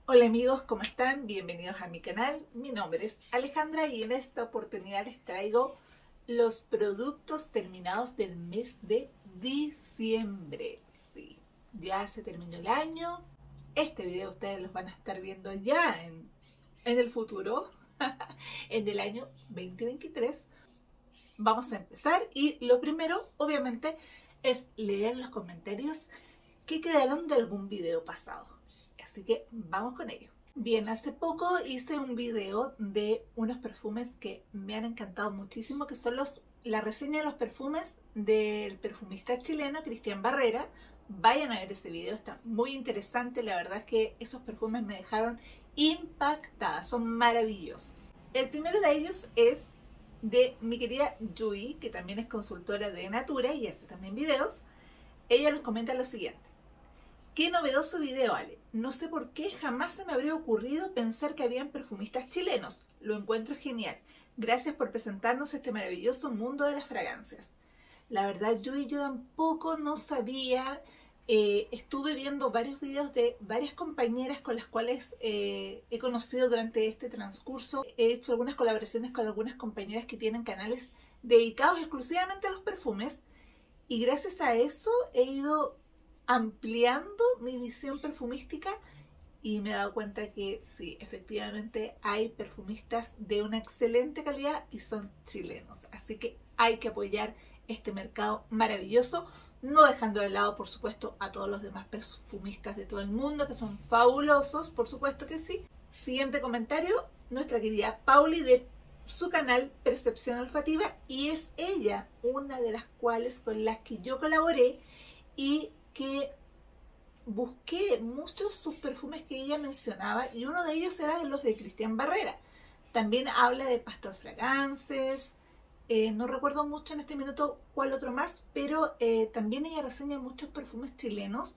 Hola amigos, ¿cómo están? Bienvenidos a mi canal. Mi nombre es Alejandra y en esta oportunidad les traigo los productos terminados del mes de diciembre. Sí, ya se terminó el año. Este video ustedes los van a estar viendo ya en el futuro, en el año 2023. Vamos a empezar y lo primero, obviamente, es leer los comentarios que quedaron de algún video pasado. Así que vamos con ello. Bien, hace poco hice un video de unos perfumes que me han encantado muchísimo, que son la reseña de los perfumes del perfumista chileno Cristian Barrera. Vayan a ver ese video, está muy interesante. La verdad es que esos perfumes me dejaron impactada, son maravillosos. El primero de ellos es de mi querida Yui, que también es consultora de Natura y hace también videos. Ella nos comenta lo siguiente: qué novedoso video, Ale. No sé por qué jamás se me habría ocurrido pensar que habían perfumistas chilenos. Lo encuentro genial. Gracias por presentarnos este maravilloso mundo de las fragancias. La verdad, yo tampoco no sabía. Estuve viendo varios videos de varias compañeras con las cuales he conocido durante este transcurso. He hecho algunas colaboraciones con algunas compañeras que tienen canales dedicados exclusivamente a los perfumes. Y gracias a eso he ido ampliando mi visión perfumística y me he dado cuenta que sí, efectivamente hay perfumistas de una excelente calidad y son chilenos. Así que hay que apoyar este mercado maravilloso, no dejando de lado, por supuesto, a todos los demás perfumistas de todo el mundo, que son fabulosos, por supuesto que sí. Siguiente comentario, nuestra querida Pauli de su canal Percepción Olfativa, y es ella una de las cuales con las que yo colaboré y que busqué muchos sus perfumes que ella mencionaba, y uno de ellos era de los de Cristian Barrera. También habla de Pastor Fragrances, no recuerdo mucho en este minuto cuál otro más, pero también ella reseña muchos perfumes chilenos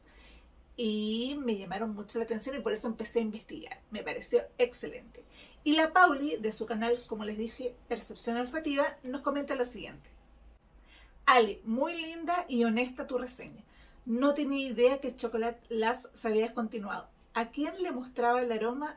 y me llamaron mucho la atención y por eso empecé a investigar. Me pareció excelente. Y la Pauli, de su canal, como les dije, Percepción Olfativa, nos comenta lo siguiente: Ale, muy linda y honesta tu reseña. No tenía idea que Chocolate Lass se había descontinuado. A quien le mostraba el aroma,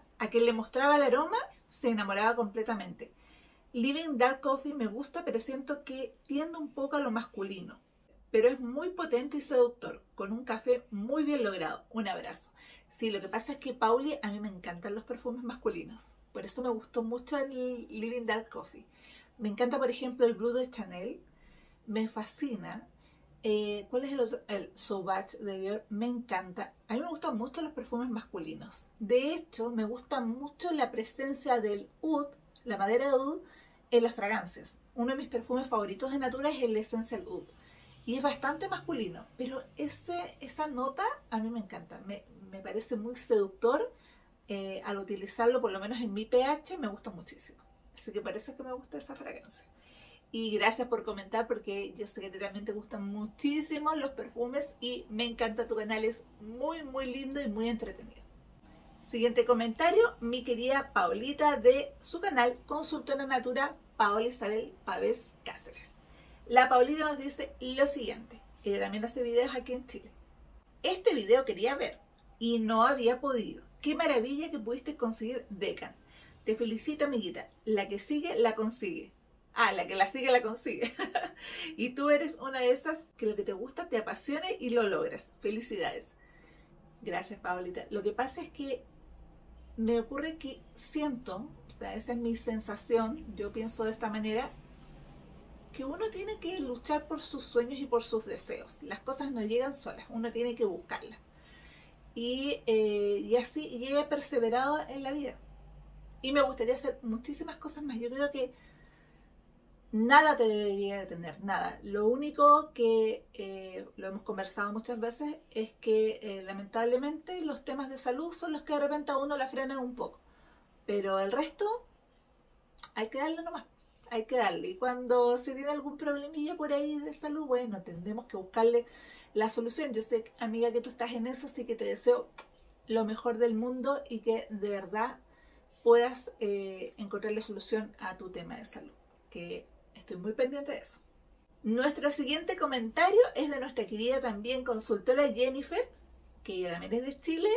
se enamoraba completamente. Living Dark Coffee me gusta, pero siento que tiende un poco a lo masculino. Pero es muy potente y seductor, con un café muy bien logrado. Un abrazo. Sí, lo que pasa es que, Pauli, a mí me encantan los perfumes masculinos. Por eso me gustó mucho el Living Dark Coffee. Me encanta, por ejemplo, el Blue de Chanel. Me fascina. ¿Cuál es el otro? El Sauvage de Dior. Me encanta. A mí me gustan mucho los perfumes masculinos. De hecho, me gusta mucho la presencia del oud, la madera de oud, en las fragancias. Uno de mis perfumes favoritos de Natura es el Essential Oud. Y es bastante masculino, pero esa nota a mí me encanta. Me parece muy seductor. Al utilizarlo, por lo menos en mi pH, me gusta muchísimo. Así que parece que me gusta esa fragancia. Y gracias por comentar, porque yo sé que realmente te gustan muchísimo los perfumes y me encanta tu canal, es muy muy lindo y muy entretenido. Siguiente comentario, mi querida Paulita de su canal Consultora Natura, Paola Isabel Pavés Cáceres. La Paulita nos dice lo siguiente: ella también hace videos aquí en Chile. Este video quería ver y no había podido. Qué maravilla que pudiste conseguir Decan. Te felicito, amiguita. La que sigue la consigue. Ah, la que la sigue la consigue. Y tú eres una de esas que lo que te gusta te apasione y lo logras. Felicidades. Gracias, Paulita. Lo que pasa es que me ocurre que siento, o sea, esa es mi sensación, yo pienso de esta manera, que uno tiene que luchar por sus sueños y por sus deseos. Las cosas no llegan solas, uno tiene que buscarlas. Y así, y he perseverado en la vida. Y me gustaría hacer muchísimas cosas más. Yo creo que nada te debería detener, nada. Lo único que lo hemos conversado muchas veces es que lamentablemente los temas de salud son los que de repente a uno la frenan un poco. Pero el resto hay que darle nomás, hay que darle. Y cuando se tiene algún problemilla por ahí de salud, bueno, tendremos que buscarle la solución. Yo sé, amiga, que tú estás en eso, así que te deseo lo mejor del mundo y que de verdad puedas encontrarle solución a tu tema de salud, que estoy muy pendiente de eso. Nuestro siguiente comentario es de nuestra querida también consultora Jennifer, que ella también es de Chile.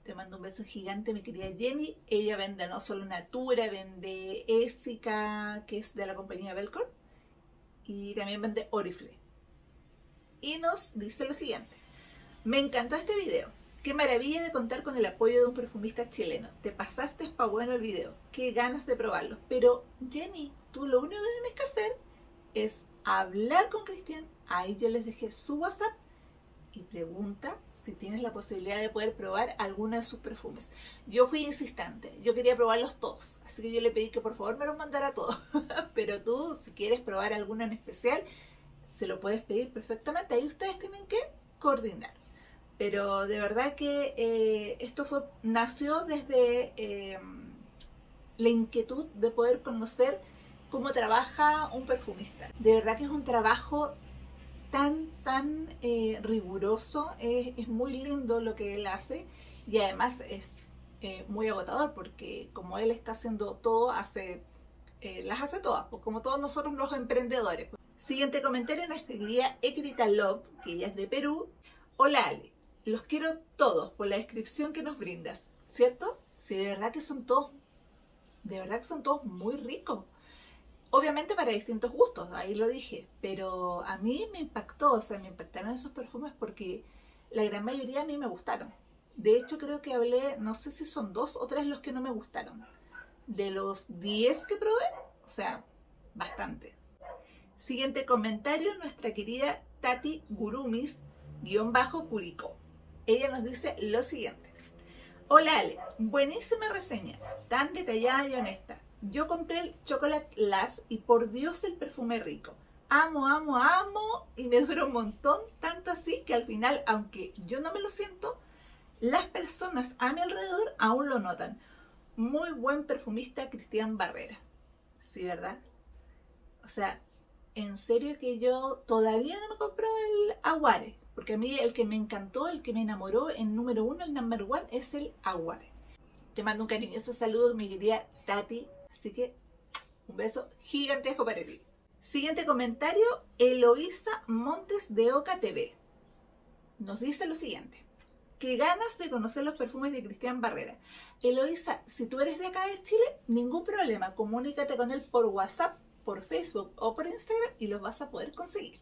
Te mando un beso gigante, mi querida Jenny. Ella vende no solo Natura, vende Essica, que es de la compañía Belcorp, y también vende Oriflame. Y nos dice lo siguiente: me encantó este video. Qué maravilla de contar con el apoyo de un perfumista chileno. Te pasaste pa' bueno el video. Qué ganas de probarlo. Pero Jenny, tú lo único que tienes que hacer es hablar con Cristian. Ahí yo les dejé su WhatsApp y pregunta si tienes la posibilidad de poder probar alguno de sus perfumes. Yo fui insistente, yo quería probarlos todos, así que yo le pedí que por favor me los mandara todos. Pero tú, si quieres probar alguno en especial, se lo puedes pedir perfectamente. Ahí ustedes tienen que coordinar. Pero de verdad que esto nació desde la inquietud de poder conocer cómo trabaja un perfumista. De verdad que es un trabajo tan riguroso, es muy lindo lo que él hace, y además es muy agotador, porque como él está haciendo todo, las hace todas, pues como todos nosotros los emprendedores. Siguiente comentario, nuestra querida Ekrita Love, que ella es de Perú. Hola Ale, los quiero todos por la descripción que nos brindas, ¿cierto? Sí, de verdad que son todos muy ricos. Obviamente para distintos gustos, ahí lo dije, pero a mí me impactó, o sea, me impactaron esos perfumes porque la gran mayoría a mí me gustaron. De hecho, creo que hablé, no sé si son 2 o 3 los que no me gustaron. De los 10 que probé, o sea, bastante. Siguiente comentario, nuestra querida Tati Gurumis, _Curicó. Ella nos dice lo siguiente: hola Ale, buenísima reseña, tan detallada y honesta. Yo compré el Chocolate Lass y por Dios el perfume rico. Amo, amo, amo, y me dura un montón, tanto así que al final, aunque yo no me lo siento, las personas a mi alrededor aún lo notan. Muy buen perfumista, Cristian Barrera. Sí, ¿verdad? O sea, en serio que yo todavía no me compro el Aguare, porque a mí el que me encantó, el que me enamoró, el número 1, el number 1, es el Aguare. Te mando un cariñoso saludo, mi querida Tati. Así que un beso gigantesco para ti. Siguiente comentario, Eloísa Montes de Oca TV. Nos dice lo siguiente: qué ganas de conocer los perfumes de Cristian Barrera. Eloísa, si tú eres de acá de Chile, ningún problema. Comunícate con él por WhatsApp, por Facebook o por Instagram y los vas a poder conseguir.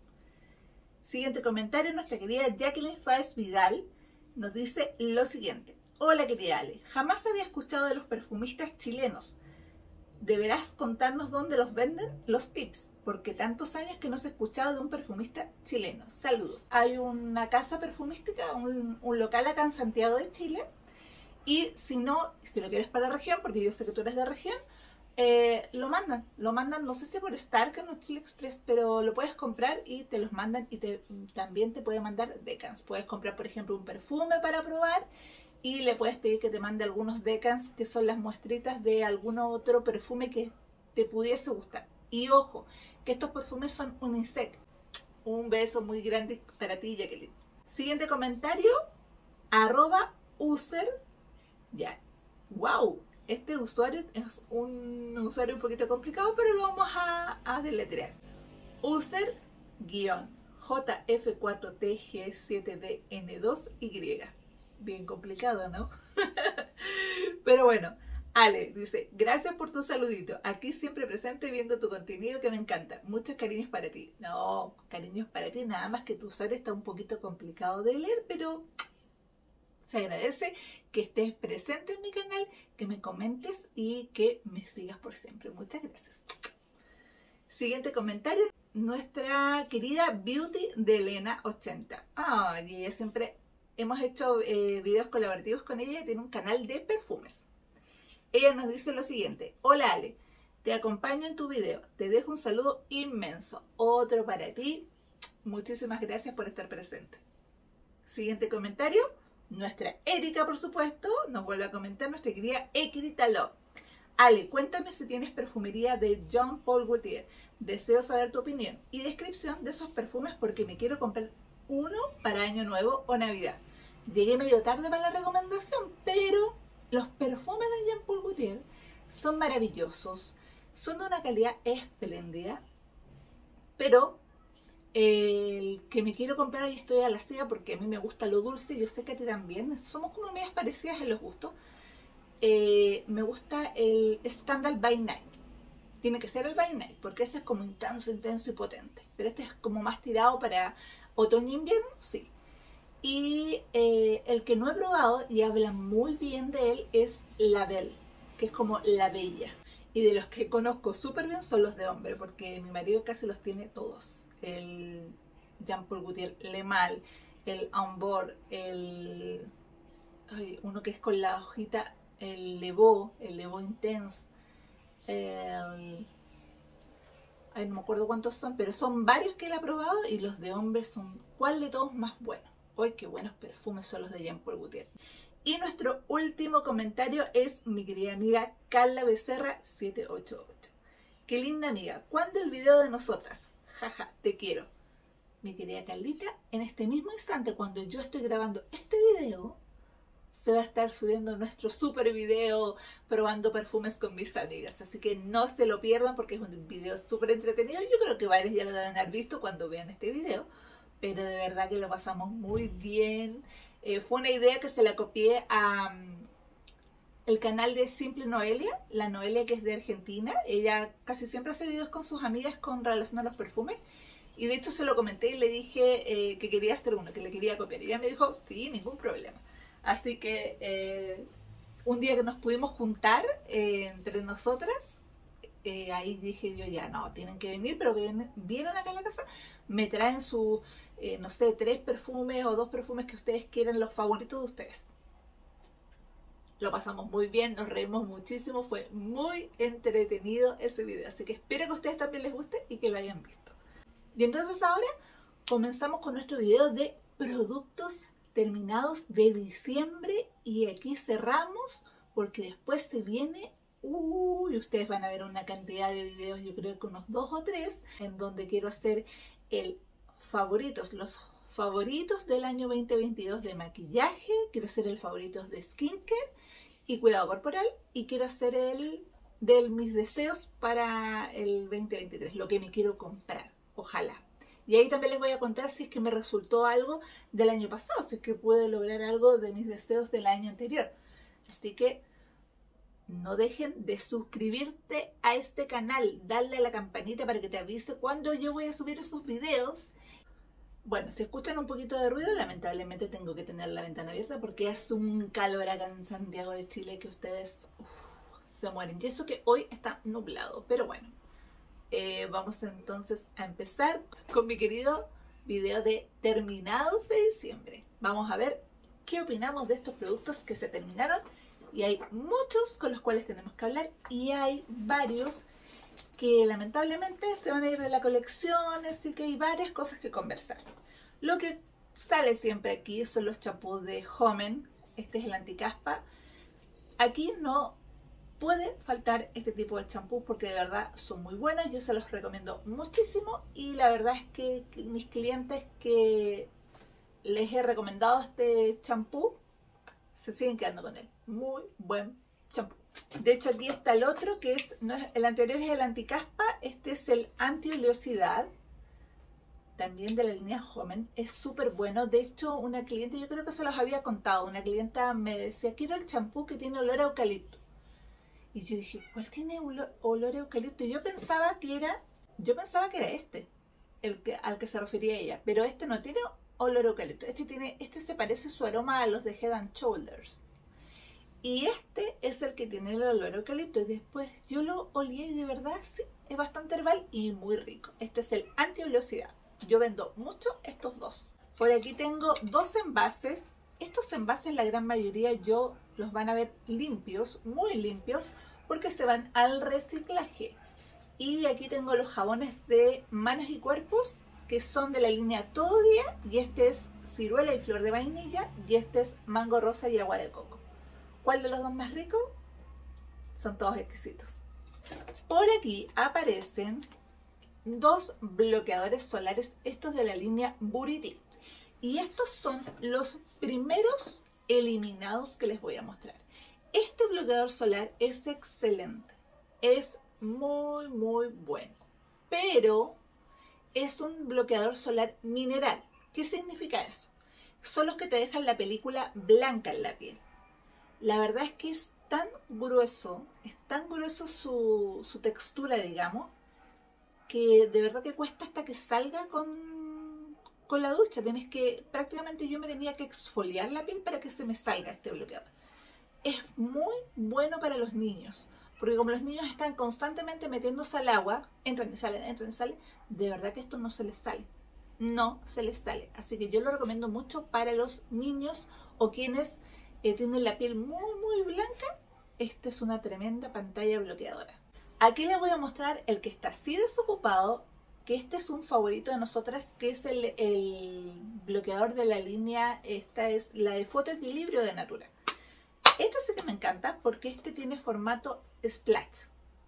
Siguiente comentario, nuestra querida Jacqueline Fáez Vidal nos dice lo siguiente: hola querida Ale, jamás había escuchado de los perfumistas chilenos. Deberás contarnos dónde los venden, los tips, porque tantos años que no se ha escuchado de un perfumista chileno. Saludos. Hay una casa perfumística, un local acá en Santiago de Chile, y si no, si lo quieres para la región, porque yo sé que tú eres de región, lo mandan, no sé si por Starken o Chile Express, pero lo puedes comprar y te los mandan, y también te puede mandar decans. Puedes comprar, por ejemplo, un perfume para probar, y le puedes pedir que te mande algunos decans, que son las muestritas de algún otro perfume que te pudiese gustar. Y ojo, que estos perfumes son unisex. Un beso muy grande para ti, Jacqueline. Siguiente comentario, @user. Ya, wow, este usuario es un usuario un poquito complicado, pero lo vamos a deletrear. User JF4TG7DN2Y. Bien complicado, ¿no? Pero bueno, Ale dice: gracias por tu saludito, aquí siempre presente viendo tu contenido que me encanta, muchos cariños para ti. No, cariños para ti, nada más que tu usuario está un poquito complicado de leer, pero se agradece que estés presente en mi canal, que me comentes y que me sigas por siempre. Muchas gracias. Siguiente comentario, nuestra querida Beauty de Elena 80. Y ella siempre... Hemos hecho videos colaborativos con ella y tiene un canal de perfumes. Ella nos dice lo siguiente: hola Ale, te acompaño en tu video, te dejo un saludo inmenso, otro para ti, muchísimas gracias por estar presente. Siguiente comentario, nuestra Erika, por supuesto, nos vuelve a comentar, nuestra querida Ekrita Love. Ale, cuéntame si tienes perfumería de Jean Paul Gaultier, deseo saber tu opinión y descripción de esos perfumes porque me quiero comprar uno para Año Nuevo o Navidad. Llegué medio tarde para la recomendación, pero los perfumes de Jean Paul Gaultier son maravillosos, son de una calidad espléndida, pero El que me quiero comprar y estoy a la ciega porque a mí me gusta lo dulce, yo sé que a ti también, somos como medias parecidas en los gustos. Me gusta el Scandal by Night. Tiene que ser el by night, porque ese es como intenso, intenso y potente. Pero este es como más tirado para otoño e invierno, sí. Y el que no he probado y habla muy bien de él es La Belle, que es como la bella. Y de los que conozco súper bien son los de hombre, porque mi marido casi los tiene todos. El Jean Paul Gaultier Le Mal, el On Board, uno que es con la hojita, el Le Beau Intense, el... Ay, no me acuerdo cuántos son, pero son varios que él ha probado y los de hombres son, ¿cuál de todos más bueno? ¡Ay, qué buenos perfumes son los de Jean Paul Gaultier! Y nuestro último comentario es mi querida amiga Carla Becerra 788. ¡Qué linda amiga! ¿Cuándo el video de nosotras? Jaja, te quiero. Mi querida Carlita, en este mismo instante, cuando yo estoy grabando este video, se va a estar subiendo nuestro super video probando perfumes con mis amigas. Así que no se lo pierdan porque es un video súper entretenido. Yo creo que varios ya lo deben haber visto cuando vean este video. Pero de verdad que lo pasamos muy bien. Fue una idea que se la copié a el canal de Simple Noelia. La Noelia, que es de Argentina. Ella casi siempre hace videos con sus amigas con relación a los perfumes. Y de hecho se lo comenté y le dije que quería hacer uno, que le quería copiar. Y ella me dijo, sí, ningún problema. Así que un día que nos pudimos juntar entre nosotras, ahí dije yo, ya no, tienen que venir, pero vienen acá a la casa, me traen su, no sé, 3 perfumes o 2 perfumes que ustedes quieran, los favoritos de ustedes. Lo pasamos muy bien, nos reímos muchísimo, fue muy entretenido ese video, así que espero que a ustedes también les guste y que lo hayan visto. Y entonces ahora comenzamos con nuestro video de productos terminados de diciembre y aquí cerramos porque después se viene, ustedes van a ver una cantidad de videos, yo creo que unos 2 o 3, en donde quiero hacer los favoritos del año 2022 de maquillaje, quiero hacer el favoritos de skincare y cuidado corporal y quiero hacer el de mis deseos para el 2023, lo que me quiero comprar, ojalá. Y ahí también les voy a contar si es que me resultó algo del año pasado, si es que pude lograr algo de mis deseos del año anterior. Así que no dejen de suscribirte a este canal, darle a la campanita para que te avise cuando yo voy a subir esos videos. Bueno, si escuchan un poquito de ruido, lamentablemente tengo que tener la ventana abierta porque hace un calor acá en Santiago de Chile que ustedes se mueren. Y eso que hoy está nublado, pero bueno. Vamos entonces a empezar con mi querido video de terminados de diciembre. Vamos a ver qué opinamos de estos productos que se terminaron y hay muchos con los cuales tenemos que hablar y hay varios que lamentablemente se van a ir de la colección, así que hay varias cosas que conversar. Lo que sale siempre aquí son los champús de Homen. Este es el anticaspa. Aquí no puede faltar este tipo de champús porque de verdad son muy buenas, yo se los recomiendo muchísimo y la verdad es que mis clientes que les he recomendado este champú se siguen quedando con él, muy buen champú. De hecho aquí está el otro que es, el anterior es el anticaspa, este es el anti-oleosidad, también de la línea Homen, es súper bueno. De hecho una cliente, yo creo que se los había contado, una clienta me decía quiero el champú que tiene olor a eucalipto. Y yo dije, ¿cuál tiene olor a eucalipto? Y yo pensaba que era este, al que se refería ella. Pero este no tiene olor a eucalipto. Este se parece su aroma a los de Head and Shoulders. Y este es el que tiene el olor a eucalipto. Y después yo lo olí y de verdad sí, es bastante herbal y muy rico. Este es el anti-oleosidad. Yo vendo mucho estos dos. Por aquí tengo 2 envases. Estos envases, la gran mayoría, los van a ver limpios, muy limpios, porque se van al reciclaje. Y aquí tengo los jabones de manos y cuerpos, que son de la línea Todo Día, y este es ciruela y flor de vainilla, y este es mango rosa y agua de coco. ¿Cuál de los dos más rico? Son todos exquisitos. Por aquí aparecen 2 bloqueadores solares, estos de la línea Buriti. Y estos son los primeros eliminados que les voy a mostrar. Este bloqueador solar es excelente, es muy muy bueno, pero es un bloqueador solar mineral. ¿Qué significa eso? Son los que te dejan la película blanca en la piel. La verdad es que es tan grueso su textura, digamos, que de verdad que cuesta hasta que salga con la ducha. Prácticamente yo me tenía que exfoliar la piel para que se me salga este bloqueador. Es muy bueno para los niños, porque como los niños están constantemente metiéndose al agua, entran y salen, de verdad que esto no se les sale. No se les sale. Así que yo lo recomiendo mucho para los niños o quienes tienen la piel muy blanca. Esta es una tremenda pantalla bloqueadora. Aquí les voy a mostrar el que está así desocupado, que este es un favorito de nosotras, que es el bloqueador de la línea, esta es la de Fotoequilibrio de Natura. Este sí que me encanta porque este tiene formato splash.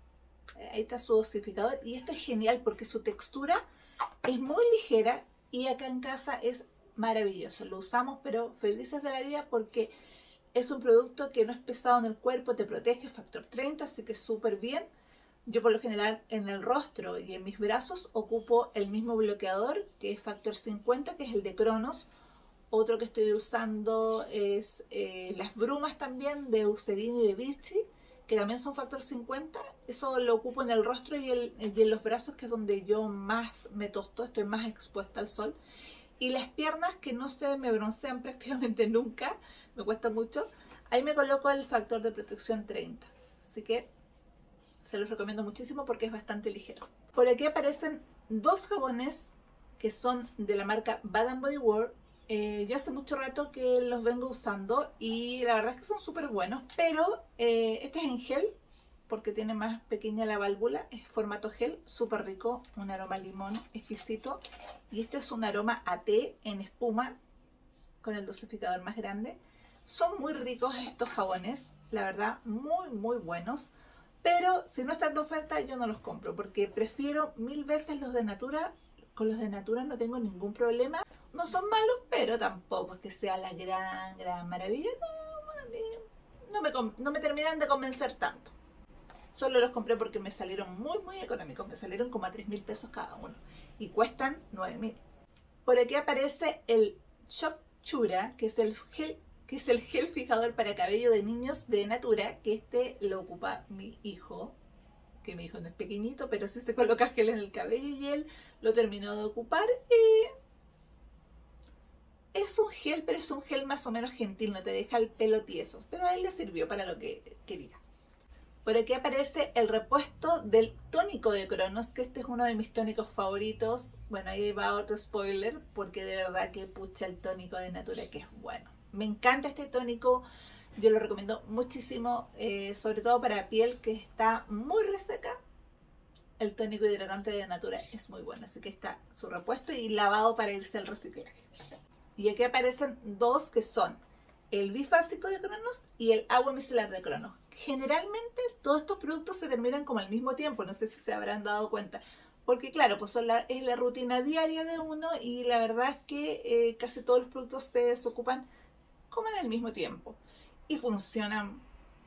Ahí está su dosificador y este es genial porque su textura es muy ligera y acá en casa es maravilloso. Lo usamos pero felices de la vida porque es un producto que no es pesado en el cuerpo, te protege, factor 30, así que súper bien. Yo por lo general en el rostro y en mis brazos ocupo el mismo bloqueador que es factor 50, que es el de Cronos. Otro que estoy usando es las brumas también de Eucerin y de Vichy, que también son factor 50. Eso lo ocupo en el rostro y en los brazos, que es donde yo más me tosto, estoy más expuesta al sol. Y las piernas, que no se me broncean prácticamente nunca, me cuesta mucho, ahí me coloco el factor de protección 30. Así que se los recomiendo muchísimo porque es bastante ligero. Por aquí aparecen dos jabones que son de la marca Bath & Body Works. Yo hace mucho rato que los vengo usando y la verdad es que son súper buenos, pero este es en gel porque tiene más pequeña la válvula, es formato gel, súper rico, un aroma a limón exquisito, y este es un aroma a té en espuma con el dosificador más grande. Son muy ricos estos jabones, la verdad, muy buenos, pero si no están de oferta yo no los compro porque prefiero mil veces los de Natura. Con los de Natura no tengo ningún problema. No son malos, pero tampoco es que sea la gran maravilla. No me terminan de convencer tanto. Solo los compré porque me salieron muy económicos. Me salieron como a 3.000 pesos cada uno. Y cuestan 9.000. Por aquí aparece el Shop Chura, que es el gel fijador para cabello de niños de Natura. Que este lo ocupa mi hijo. Que mi hijo no es pequeñito, pero sí se coloca gel en el cabello y él lo terminó de ocupar. Es un gel, pero es un gel más o menos gentil, no te deja el pelo tieso, pero a él le sirvió para lo que quería. Por aquí aparece el repuesto del tónico de Cronos, que este es uno de mis tónicos favoritos. Bueno, ahí va otro spoiler, porque de verdad que pucha el tónico de Natura que es bueno. Me encanta este tónico. Yo lo recomiendo muchísimo, sobre todo para piel que está muy reseca. El tónico hidratante de Natura es muy bueno, así que está su repuesto y lavado para irse al reciclaje. Y aquí aparecen dos que son el bifásico de Cronos y el agua micelar de Cronos. Generalmente todos estos productos se terminan como al mismo tiempo, no sé si se habrán dado cuenta. Porque claro, pues es la rutina diaria de uno y la verdad es que casi todos los productos se desocupan como en el mismo tiempo. Y funcionan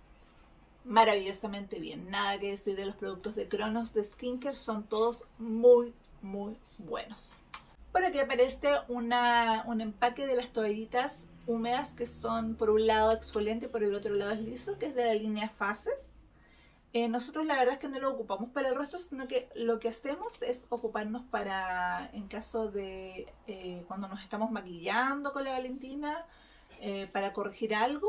maravillosamente bien. Nada que decir de los productos de Cronos de skincare, son todos muy buenos. Por aquí aparece un empaque de las toallitas húmedas que son por un lado exfoliante y por el otro lado es liso, que es de la línea Faces. Nosotros la verdad es que no lo ocupamos para el rostro, sino que lo que hacemos es ocuparnos en caso de cuando nos estamos maquillando con la Valentina, para corregir algo.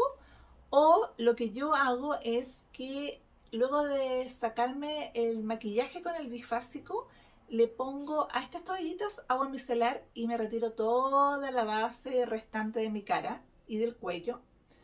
O lo que yo hago es que luego de sacarme el maquillaje con el bifásico, le pongo a estas toallitas agua micelar y me retiro toda la base restante de mi cara y del cuello.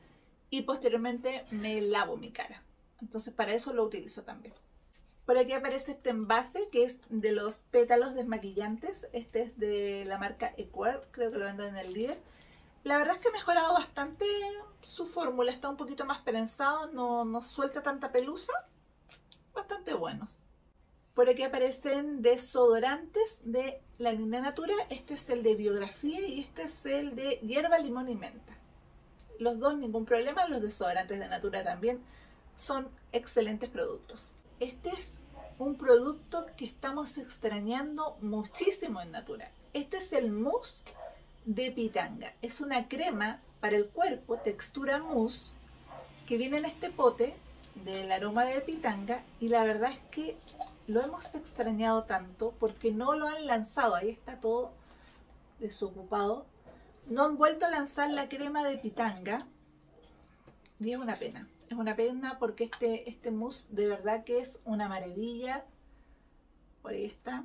Y posteriormente me lavo mi cara. Entonces para eso lo utilizo también. Por aquí aparece este envase que es de los pétalos desmaquillantes. Este es de la marca Equerl, creo que lo venden en el líder. La verdad es que ha mejorado bastante su fórmula, está un poquito más prensado, no suelta tanta pelusa, bastante buenos. Por aquí aparecen desodorantes de la línea Natura, este es el de Biografía y este es el de hierba, limón y menta. Los dos ningún problema, los desodorantes de Natura también son excelentes productos. Este es un producto que estamos extrañando muchísimo en Natura. Este es el mousse de pitanga. Es una crema para el cuerpo, textura mousse, que viene en este pote del aroma de pitanga, y la verdad es que lo hemos extrañado tanto porque no lo han lanzado. Ahí está todo desocupado. No han vuelto a lanzar la crema de pitanga y es una pena. Es una pena porque este mousse de verdad que es una maravilla. Por ahí está.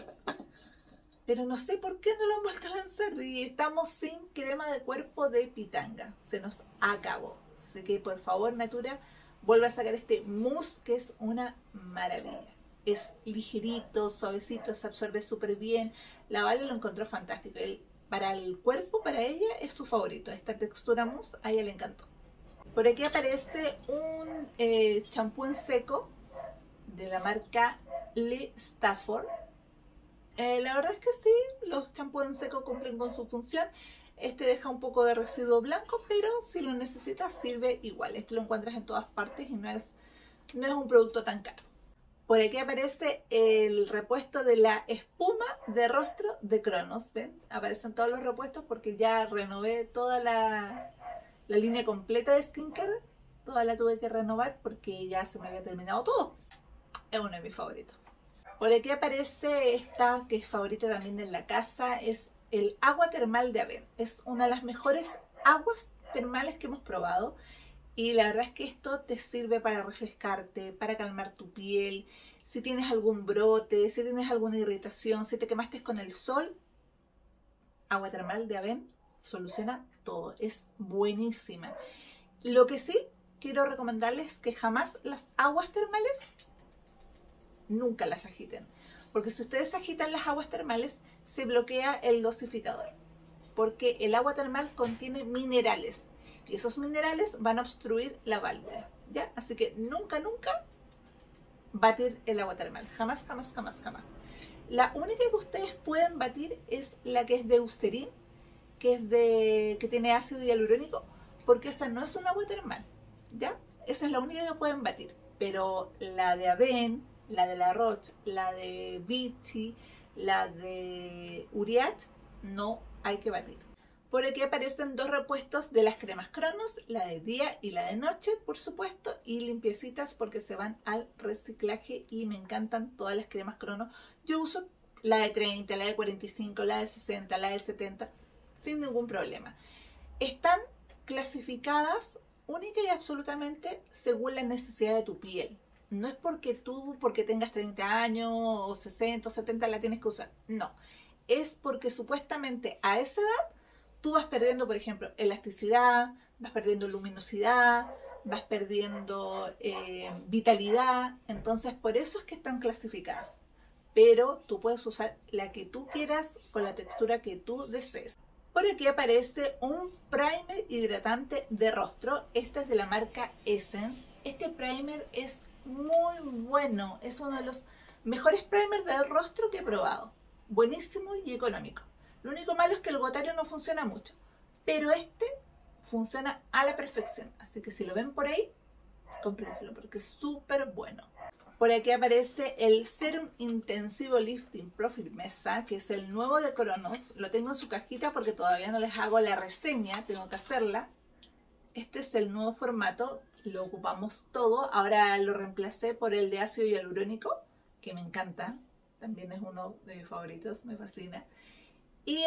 Pero no sé por qué no lo han vuelto a lanzar y estamos sin crema de cuerpo de pitanga. Se nos acabó. Así que por favor, Natura, vuelve a sacar este mousse que es una maravilla. Es ligerito, suavecito, se absorbe súper bien. La Vale lo encontró fantástico. Para el cuerpo, para ella, es su favorito. Esta textura mousse a ella le encantó. Por aquí aparece un champú en seco de la marca Le Stafford. La verdad es que sí, los champús en seco cumplen con su función. Este deja un poco de residuo blanco, pero si lo necesitas sirve igual. Este lo encuentras en todas partes y no es un producto tan caro. Por aquí aparece el repuesto de la espuma de rostro de Cronos. ¿Ven? Aparecen todos los repuestos porque ya renové toda la línea completa de skincare. Toda la tuve que renovar porque ya se me había terminado todo. Es uno de mis favoritos. Por aquí aparece esta que es favorita también en la casa. Es el agua termal de Avène. Es una de las mejores aguas termales que hemos probado. Y la verdad es que esto te sirve para refrescarte, para calmar tu piel. Si tienes algún brote, si tienes alguna irritación, si te quemaste con el sol, agua termal de Avène soluciona todo. Es buenísima. Lo que sí quiero recomendarles es que jamás las aguas termales, nunca las agiten. Porque si ustedes agitan las aguas termales, se bloquea el dosificador. Porque el agua termal contiene minerales. Y esos minerales van a obstruir la válvula, ¿ya? Así que nunca, nunca batir el agua termal. Jamás, jamás, jamás, jamás. La única que ustedes pueden batir es la que es de Eucerin, que tiene ácido hialurónico, porque esa no es un agua termal, ¿ya? Esa es la única que pueden batir. Pero la de Avène, la de La Roche, la de Vichy, la de Uriage, no hay que batir. Por aquí aparecen dos repuestos de las cremas Cronos, la de día y la de noche, por supuesto, y limpiecitas porque se van al reciclaje y me encantan todas las cremas Cronos. Yo uso la de 30, la de 45, la de 60, la de 70, sin ningún problema. Están clasificadas única y absolutamente según la necesidad de tu piel. No es porque tengas 30 años o 60 o 70 la tienes que usar, no. Es porque supuestamente a esa edad tú vas perdiendo, por ejemplo, elasticidad, vas perdiendo luminosidad, vas perdiendo vitalidad. Entonces, por eso es que están clasificadas. Pero tú puedes usar la que tú quieras con la textura que tú desees. Por aquí aparece un primer hidratante de rostro. Este es de la marca Essence. Este primer es muy bueno. Es uno de los mejores primers de rostro que he probado. Buenísimo y económico. Lo único malo es que el gotario no funciona mucho, pero este funciona a la perfección. Así que si lo ven por ahí, cómprenselo porque es súper bueno. Por aquí aparece el Serum Intensivo Lifting Pro Firmeza, que es el nuevo de Cronos. Lo tengo en su cajita porque todavía no les hago la reseña, tengo que hacerla. Este es el nuevo formato, lo ocupamos todo. Ahora lo reemplacé por el de ácido hialurónico, que me encanta. También es uno de mis favoritos, me fascina. Y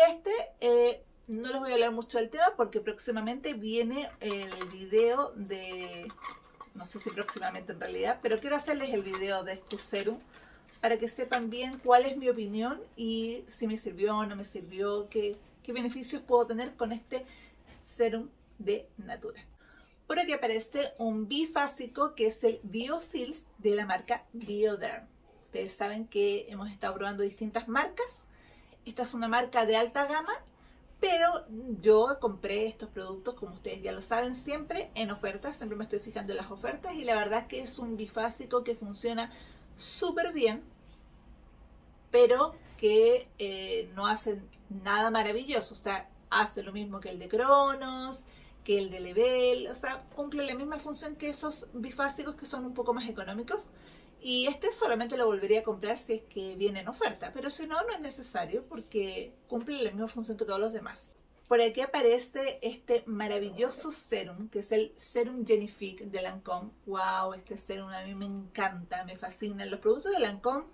no les voy a hablar mucho del tema porque próximamente viene el video de, no sé si próximamente en realidad, pero quiero hacerles el video de este serum para que sepan bien cuál es mi opinión y si me sirvió o no me sirvió, qué beneficios puedo tener con este serum de Natura. Por aquí aparece un bifásico que es el BioSeals de la marca Bioderm. Ustedes saben que hemos estado probando distintas marcas. Esta es una marca de alta gama, pero yo compré estos productos, como ustedes ya lo saben, siempre en ofertas. Siempre me estoy fijando en las ofertas y la verdad es que es un bifásico que funciona súper bien, pero que no hace nada maravilloso. O sea, hace lo mismo que el de Cronos, que el de Level, o sea, cumple la misma función que esos bifásicos que son un poco más económicos. Y este solamente lo volvería a comprar si es que viene en oferta, pero si no, no es necesario porque cumple la misma función que todos los demás. Por aquí aparece este maravilloso serum, que es el Serum Genifique de Lancôme. ¡Wow! Este serum a mí me encanta, me fascina. Los productos de Lancôme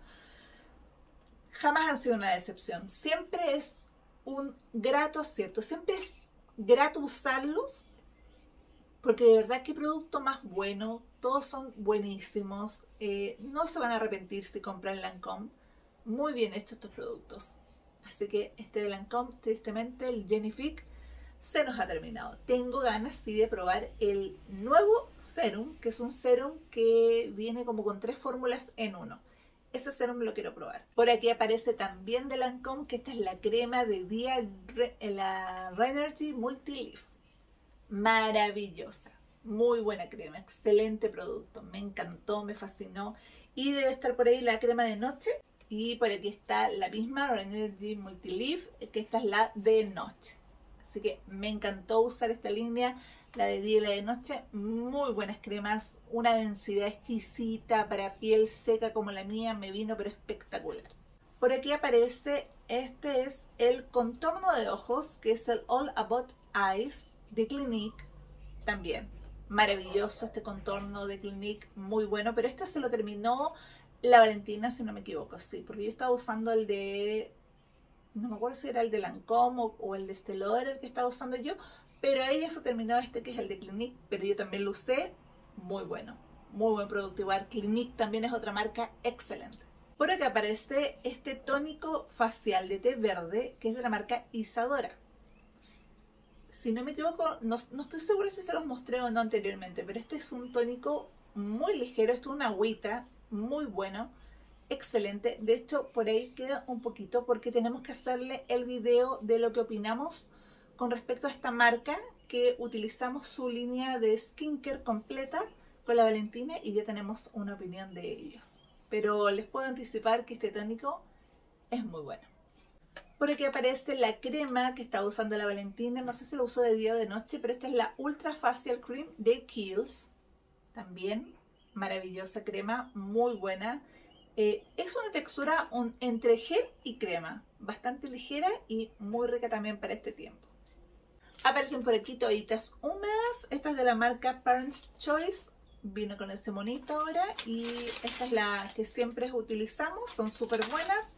jamás han sido una decepción. Siempre es un grato acierto, siempre es grato usarlos, porque de verdad qué producto más bueno, todos son buenísimos, no se van a arrepentir si compran Lancôme, muy bien hechos estos productos. Así que este de Lancôme, tristemente el Genifique se nos ha terminado. Tengo ganas sí de probar el nuevo serum, que es un serum que viene como con 3 fórmulas en uno. Ese serum lo quiero probar. Por aquí aparece también de Lancôme, que esta es la crema de día, la Reenergy Multi-Leaf. Maravillosa, muy buena crema, excelente producto, me encantó, me fascinó. Y debe estar por ahí la crema de noche. Y por aquí está la misma Reenergy Multi-Leaf, que esta es la de noche. Así que me encantó usar esta línea, la de día y la de noche. Muy buenas cremas, una densidad exquisita para piel seca como la mía, me vino pero espectacular. Por aquí aparece, este es el contorno de ojos, que es el All About Eyes de Clinique. También maravilloso este contorno de Clinique, muy bueno, pero este se lo terminó la Valentina, si no me equivoco, sí, porque yo estaba usando el de, no me acuerdo si era el de Lancôme o el de Estée Lauder el que estaba usando yo, pero ella se terminó este que es el de Clinique, pero yo también lo usé, muy bueno, muy buen producto. Igual Clinique también es otra marca excelente. Por acá aparece este tónico facial de té verde, que es de la marca Isadora. Si no me equivoco, no estoy segura si se los mostré o no anteriormente, pero este es un tónico muy ligero, esto es una agüita, muy bueno, excelente. De hecho, por ahí queda un poquito porque tenemos que hacerle el video de lo que opinamos con respecto a esta marca, que utilizamos su línea de skincare completa con la Valentina y ya tenemos una opinión de ellos. Pero les puedo anticipar que este tónico es muy bueno. Por aquí aparece la crema que está usando la Valentina, no sé si lo uso de día o de noche, pero esta es la Ultra Facial Cream de Kiehl's. También maravillosa crema, muy buena. Es una textura entre gel y crema, bastante ligera y muy rica también para este tiempo. Aparecen por aquí toallitas húmedas, esta es de la marca Parents Choice, vino con ese monito ahora y esta es la que siempre utilizamos, son súper buenas,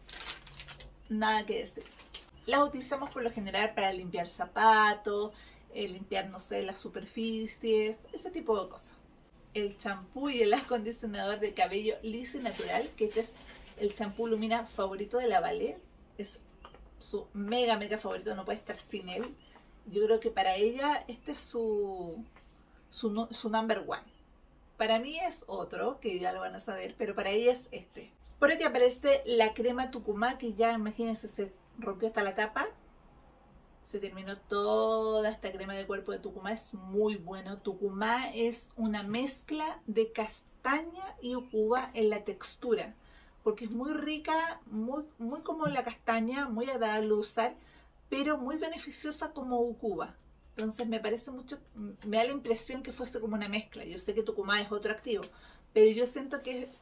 nada que decir. Las utilizamos por lo general para limpiar zapatos, limpiar, no sé, las superficies, ese tipo de cosas. El champú y el acondicionador de cabello liso y natural, que este es el champú Lumina favorito de la Vale, es su mega favorito, no puede estar sin él. Yo creo que para ella este es su number one. Para mí es otro, que ya lo van a saber, pero para ella es este. Por aquí aparece la crema Tucumá, que ya imagínense, se rompió hasta la tapa. Se terminó toda esta crema de cuerpo de Tucumá, es muy bueno. Tucumá es una mezcla de castaña y ucuba en la textura, porque es muy rica, muy como la castaña, muy agradable de usar, pero muy beneficiosa como ucuba. Entonces me parece mucho, me da la impresión que fuese como una mezcla. Yo sé que Tucumá es otro activo, pero yo siento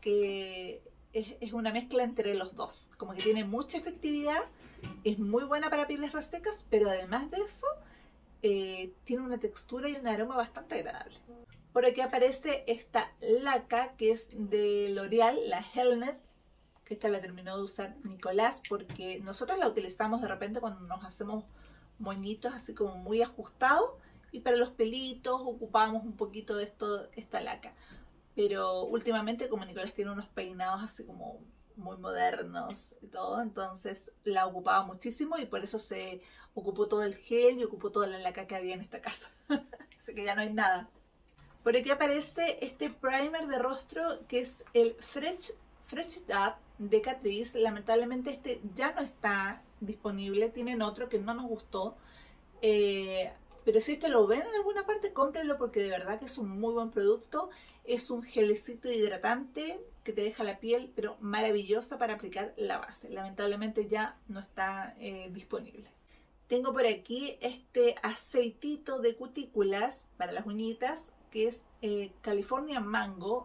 que es una mezcla entre los dos, como que tiene mucha efectividad. Es muy buena para pieles resecas, pero además de eso, tiene una textura y un aroma bastante agradable. Por aquí aparece esta laca que es de L'Oreal, la Helnet, que esta la terminó de usar Nicolás porque nosotros la utilizamos de repente cuando nos hacemos moñitos así como muy ajustados y para los pelitos ocupábamos un poquito de esta laca. Pero últimamente como Nicolás tiene unos peinados así como muy modernos y todo, entonces la ocupaba muchísimo y por eso se ocupó todo el gel y ocupó toda la laca que había en esta casa. Así que ya no hay nada. Por aquí aparece este primer de rostro que es el Fresh Up de Catrice. Lamentablemente este ya no está disponible, tienen otro que no nos gustó. Pero si este lo ven en alguna parte, cómprenlo porque de verdad que es un muy buen producto. Es un gelecito hidratante que te deja la piel, pero maravillosa para aplicar la base. Lamentablemente ya no está disponible. Tengo por aquí este aceitito de cutículas para las uñitas, que es California Mango.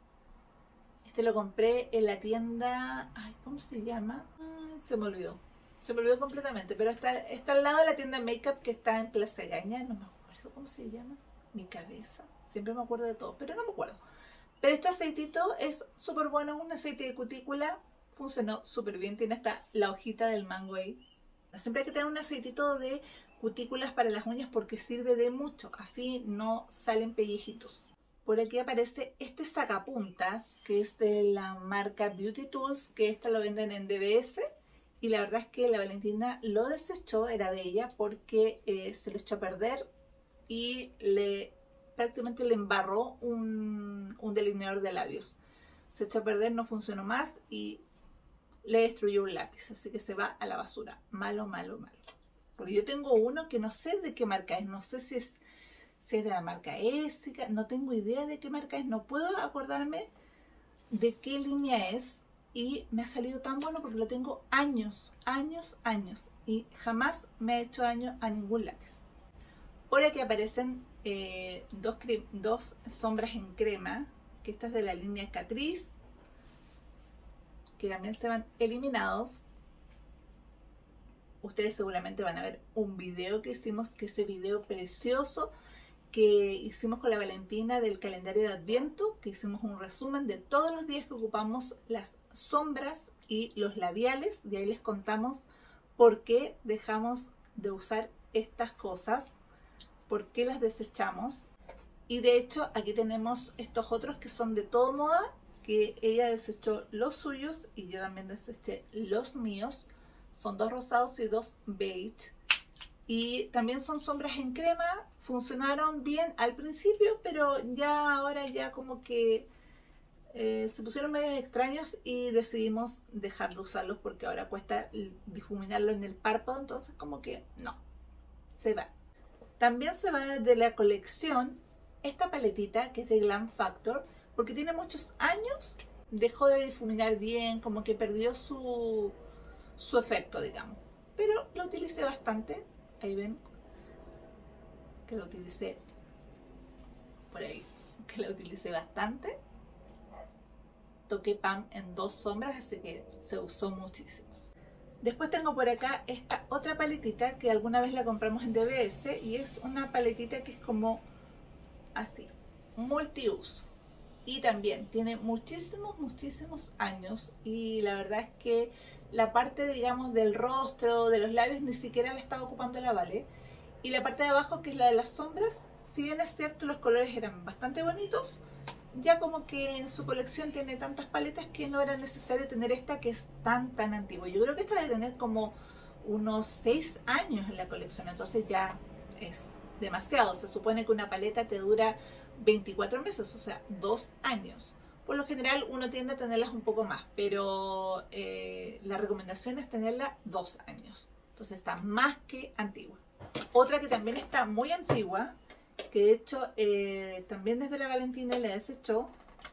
Este lo compré en la tienda, ay, ¿cómo se llama? Se me olvidó completamente, pero está al lado de la tienda Makeup que está en Plaza Gaña, no me acuerdo cómo se llama, mi cabeza, siempre me acuerdo de todo, pero no me acuerdo. Pero este aceitito es súper bueno, un aceite de cutícula, funcionó súper bien, tiene hasta la hojita del mango ahí. Siempre hay que tener un aceitito de cutículas para las uñas porque sirve de mucho, así no salen pellejitos. Por aquí aparece este sacapuntas, que es de la marca Beauty Tools, que esta lo venden en DBS. Y la verdad es que la Valentina lo desechó, era de ella, porque se lo echó a perder y prácticamente le embarró un delineador de labios. Se echó a perder, no funcionó más y le destruyó un lápiz, así que se va a la basura. Malo, malo, malo. Porque yo tengo uno que no sé de qué marca es, no sé si es de la marca Essica, no tengo idea de qué marca es, no puedo acordarme de qué línea es. Y me ha salido tan bueno porque lo tengo años, años, años. Y jamás me ha hecho daño a ningún lápiz. Por aquí aparecen dos sombras en crema. Que esta es de la línea Catrice. Que también se van eliminados. Ustedes seguramente van a ver un video que hicimos. Que ese video precioso que hicimos con la Valentina del calendario de Adviento. Que hicimos un resumen de todos los días que ocupamos las sombras y los labiales, y ahí les contamos por qué dejamos de usar estas cosas, por qué las desechamos. Y de hecho aquí tenemos estos otros que son de todo moda, que ella desechó los suyos y yo también deseché los míos. Son dos rosados y dos beige, y también son sombras en crema. Funcionaron bien al principio, pero ya ahora ya como que se pusieron medio extraños y decidimos dejar de usarlos porque ahora cuesta difuminarlo en el párpado, entonces como que no, se va. También se va de la colección esta paletita que es de Glam Factor, porque tiene muchos años, dejó de difuminar bien, como que perdió su efecto, digamos, pero lo utilicé bastante. Ahí ven que lo utilicé por ahí, que lo utilicé bastante. Toqué Pam en dos sombras, así que se usó muchísimo. Después tengo por acá esta otra paletita que alguna vez la compramos en DBS, y es una paletita que es como así, multiuso, y también tiene muchísimos años, y la verdad es que la parte, digamos, del rostro, de los labios, ni siquiera la estaba ocupando la Vale, y la parte de abajo, que es la de las sombras, si bien es cierto los colores eran bastante bonitos, ya como que en su colección tiene tantas paletas que no era necesario tener esta que es tan antigua. Yo creo que esta debe tener como unos 6 años en la colección, entonces ya es demasiado. Se supone que una paleta te dura 24 meses, o sea, 2 años. Por lo general uno tiende a tenerlas un poco más, pero la recomendación es tenerla 2 años. Entonces está más que antigua. Otra que también está muy antigua, que de hecho también desde la Valentina la desechó,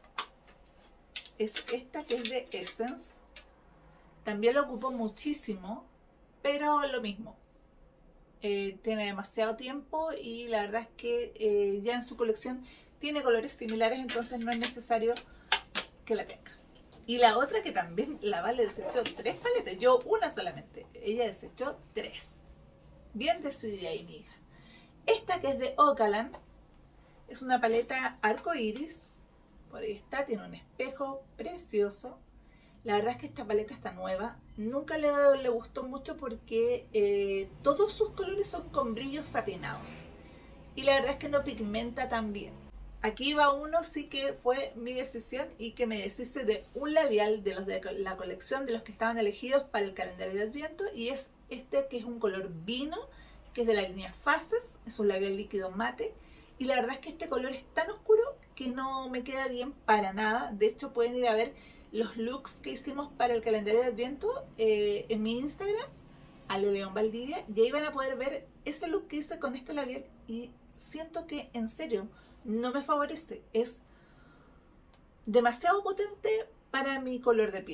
es esta que es de Essence. También la ocupó muchísimo, pero lo mismo, tiene demasiado tiempo y la verdad es que ya en su colección tiene colores similares, entonces no es necesario que la tenga. Y la otra que también la Vale desechó 3 paletas, yo una solamente, ella desechó 3. Bien decidida ahí mi hija. Esta que es de Ocalan, es una paleta arco iris, por ahí está, tiene un espejo precioso. La verdad es que esta paleta está nueva, nunca le gustó mucho porque todos sus colores son con brillos satinados. Y la verdad es que no pigmenta tan bien. Aquí va uno, sí que fue mi decisión y que me deshice de un labial de los de la colección, de los que estaban elegidos para el calendario de Adviento, y es este que es un color vino, que es de la línea Faces, es un labial líquido mate, y la verdad es que este color es tan oscuro que no me queda bien para nada. De hecho pueden ir a ver los looks que hicimos para el calendario de Adviento en mi Instagram, Ale León Valdivia, y ahí van a poder ver ese look que hice con este labial, y siento que en serio no me favorece, es demasiado potente para mi color de piel.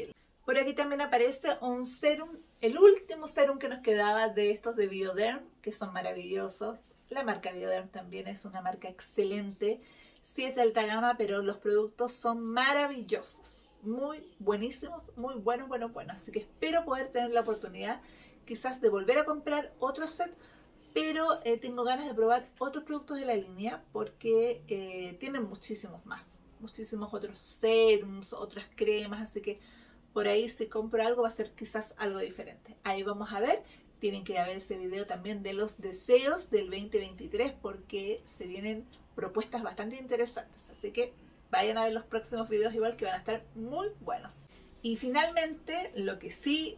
Por aquí también aparece un serum, el último serum que nos quedaba de estos de Bioderm, que son maravillosos. La marca Bioderm también es una marca excelente. Sí es de alta gama, pero los productos son maravillosos. Muy buenísimos, muy buenos. Así que espero poder tener la oportunidad quizás de volver a comprar otro set, pero tengo ganas de probar otros productos de la línea porque tienen muchísimos más. Muchísimos otros serums, otras cremas, así que por ahí si compro algo va a ser quizás algo diferente. Ahí vamos a ver. Tienen que ir a ver ese video también de los deseos del 2023 porque se vienen propuestas bastante interesantes. Así que vayan a ver los próximos videos igual que van a estar muy buenos. Y finalmente lo que sí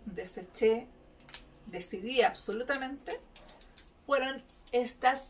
decidí absolutamente fueron estas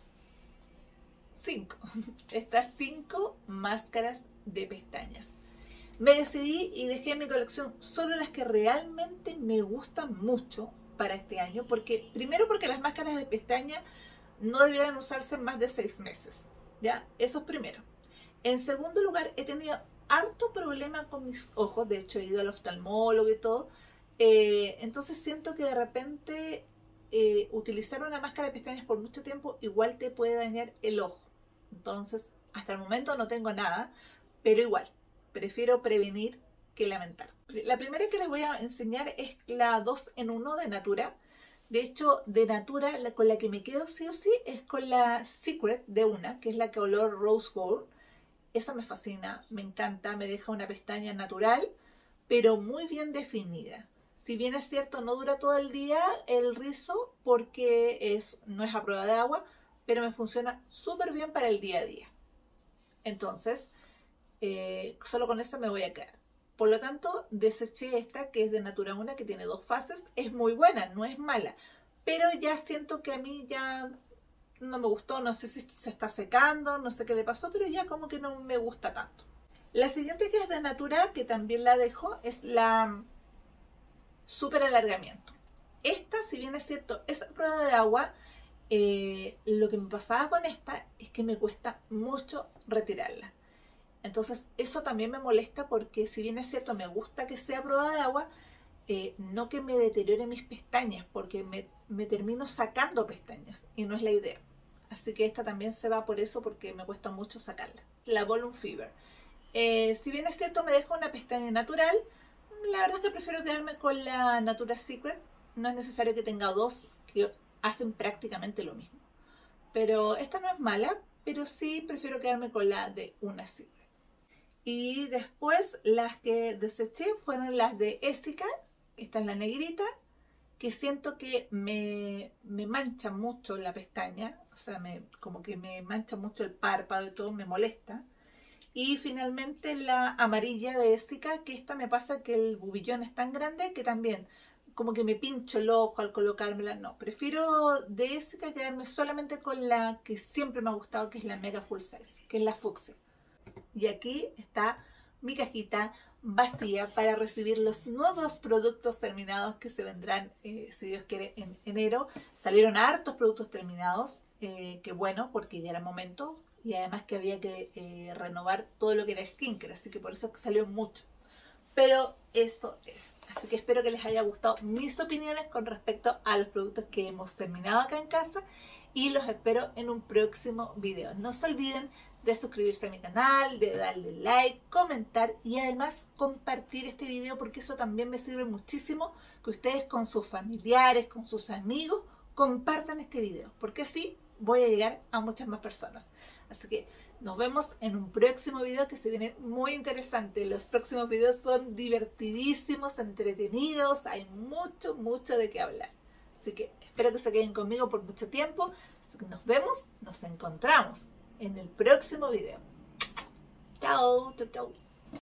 5. Estas 5 máscaras de pestañas. Me decidí y dejé en mi colección solo las que realmente me gustan mucho para este año, porque primero porque las máscaras de pestaña no debieran usarse más de 6 meses, ¿ya? Eso es primero. En segundo lugar, he tenido harto problema con mis ojos, de hecho he ido al oftalmólogo y todo, entonces siento que de repente utilizar una máscara de pestañas por mucho tiempo igual te puede dañar el ojo. Entonces, hasta el momento no tengo nada, pero igual prefiero prevenir que lamentar. La primera que les voy a enseñar es la 2 en 1 de Natura. De hecho, de Natura, con la que me quedo sí o sí es con la Secret de una, que es la color Rose Gold. Esa me fascina, me encanta, me deja una pestaña natural, pero muy bien definida. Si bien es cierto, no dura todo el día el rizo porque no es a prueba de agua, pero me funciona súper bien para el día a día. Entonces, solo con esta me voy a quedar. Por lo tanto, deseché esta que es de Natura 1, que tiene 2 fases. Es muy buena, no es mala, pero ya siento que a mí ya no me gustó. No sé si se está secando, no sé qué le pasó, pero ya como que no me gusta tanto. La siguiente, que es de Natura, que también la dejo, es la Super Alargamiento. Esta, si bien es cierto, es a prueba de agua, lo que me pasaba con esta es que me cuesta mucho retirarla. Entonces eso también me molesta porque si bien es cierto me gusta que sea a prueba de agua, no que me deteriore mis pestañas porque me termino sacando pestañas y no es la idea. Así que esta también se va por eso, porque me cuesta mucho sacarla. La Volume Fever. Si bien es cierto me deja una pestaña natural, la verdad es que prefiero quedarme con la Natura Secret. No es necesario que tenga 2 que hacen prácticamente lo mismo. Pero esta no es mala, pero sí prefiero quedarme con la de una Secret. Y después las que deseché fueron las de Essica. Esta es la negrita, que siento que me mancha mucho la pestaña, o sea, como que me mancha mucho el párpado y todo, me molesta. Y finalmente la amarilla de Essica, que esta me pasa que el bubillón es tan grande que también como que me pincho el ojo al colocármela. No, prefiero de Essica quedarme solamente con la que siempre me ha gustado, que es la Mega Full Size, que es la fucsia. Y aquí está mi cajita vacía para recibir los nuevos productos terminados que se vendrán, si Dios quiere, en enero. Salieron hartos productos terminados, que bueno, porque ya era momento. Y además que había que renovar todo lo que era skincare, así que por eso salió mucho. Pero eso es. Así que espero que les haya gustado mis opiniones con respecto a los productos que hemos terminado acá en casa. Y los espero en un próximo video. No se olviden de suscribirse a mi canal, de darle like, comentar y además compartir este video, porque eso también me sirve muchísimo, que ustedes con sus familiares, con sus amigos, compartan este video, porque así voy a llegar a muchas más personas. Así que nos vemos en un próximo video que se viene muy interesante. Los próximos videos son divertidísimos, entretenidos, hay mucho de qué hablar. Así que espero que se queden conmigo por mucho tiempo. Así que nos vemos, nos encontramos en el próximo video. Chao, chao, chao.